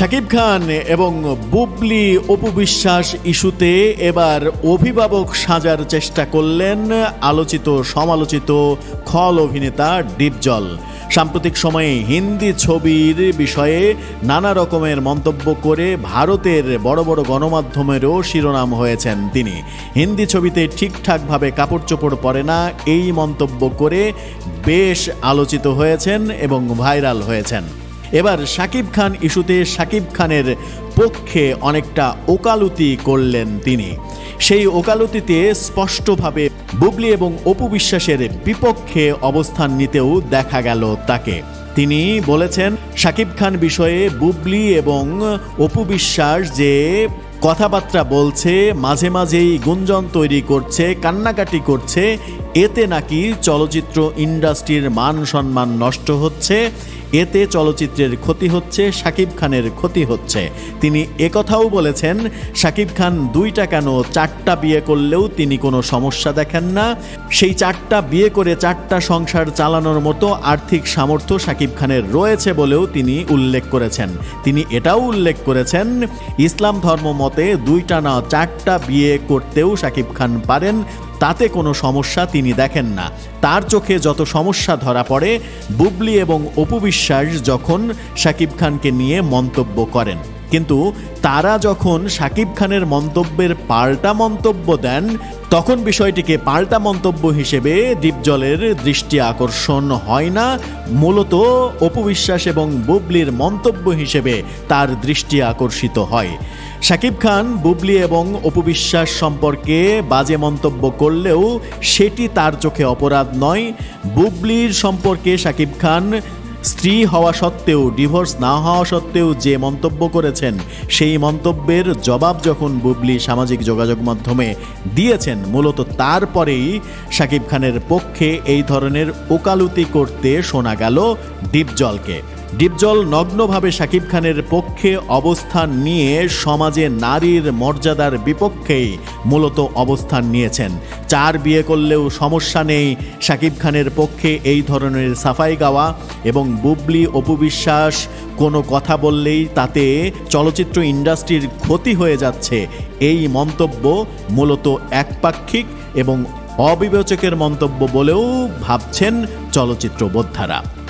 শাকিব খান এবং বুবলি অপু বিশ্বাস ইস্যুতে এবার অভিভাবক সাজার চেষ্টা করলেন আলোচিত সমালোচিত খল অভিনেতা ডিপজল। সাম্প্রতিক সময়ে হিন্দি ছবির বিষয়ে নানা রকমের মন্তব্য করে ভারতের বড় বড় গণমাধ্যমেরও শিরোনাম হয়েছেন তিনি। হিন্দি ছবিতে ঠিকঠাকভাবে কাপড় চোপড় পরে না, এই মন্তব্য করে বেশ আলোচিত হয়েছেন এবং ভাইরাল হয়েছেন। এবার শাকিব খান ইস্যুতে শাকিব খানের পক্ষে অনেকটা ওকালতি করলেন তিনি। সেই ওকালতিতে স্পষ্টভাবে বুবলি এবং অপু বিশ্বাসের বিপক্ষে অবস্থান নিতেও দেখা গেল তাকে। তিনি বলেছেন, শাকিব খান বিষয়ে বুবলি এবং অপু বিশ্বাস যে কথাবার্তা বলছে, মাঝে মাঝেই গুঞ্জন তৈরি করছে, কান্নাকাটি করছে, এতে নাকি চলচ্চিত্র ইন্ডাস্ট্রির মান সম্মান নষ্ট হচ্ছে, এতে চলচ্চিত্রের ক্ষতি হচ্ছে, শাকিব খানের ক্ষতি হচ্ছে। তিনি একথাও বলেছেন, শাকিব খান 2টা কেন 4টা বিয়ে করলেও তিনি কোনো সমস্যা দেখেন না। সেই 4টা বিয়ে করে 4টা সংসার চালানোর মতো আর্থিক সামর্থ্য শাকিব খানের রয়েছে বলেও তিনি উল্লেখ করেছেন। তিনি এটাও উল্লেখ করেছেন, ইসলাম ধর্ম মতে 2টা না 4টা বিয়ে করতেও শাকিব খান পারেন, তাতে কোনো সমস্যা তিনি দেখেন না। তার চোখে যত সমস্যা ধরা পড়ে বুবলি এবং অপু বিশ্বাস যখন শাকিব খানকে নিয়ে মন্তব্য করেন। কিন্তু তারা যখন শাকিব খানের মন্তব্যের পাল্টা মন্তব্য দেন, তখন বিষয়টিকে পাল্টা মন্তব্য হিসেবে ডিপজলের দৃষ্টি আকর্ষণ হয় না, মূলত অপু বিশ্বাস এবং বুবলির মন্তব্য হিসেবে তার দৃষ্টি আকর্ষিত হয়। শাকিব খান বুবলি এবং অপু বিশ্বাস সম্পর্কে বাজে মন্তব্য করলেও সেটি তার চোখে অপরাধ নয়। বুবলির সম্পর্কে শাকিব খান স্ত্রী হওয়া সত্ত্বেও, ডিভোর্স না হওয়া সত্ত্বেও যে মন্তব্য করেছেন, সেই মন্তব্যের জবাব যখন বুবলি সামাজিক যোগাযোগ মাধ্যমে দিয়েছেন, মূলত তারপরেই শাকিব খানের পক্ষে এই ধরনের ওকালতি করতে শোনা গেল ডিপজলকে। ডিপজল নগ্নভাবে শাকিব খানের পক্ষে অবস্থান নিয়ে সমাজে নারীর মর্যাদার বিপক্ষেই মূলত অবস্থান নিয়েছেন। 4 বিয়ে করলেও সমস্যা নেই, শাকিব খানের পক্ষে এই ধরনের সাফাই গাওয়া, এবং বুবলি অপু বিশ্বাস কোনো কথা বললেই তাতে চলচ্চিত্র ইন্ডাস্ট্রির ক্ষতি হয়ে যাচ্ছে, এই মন্তব্য মূলত একপাক্ষিক এবং অবিবেচকের মন্তব্য বলেও ভাবছেন চলচ্চিত্র বোদ্ধারা।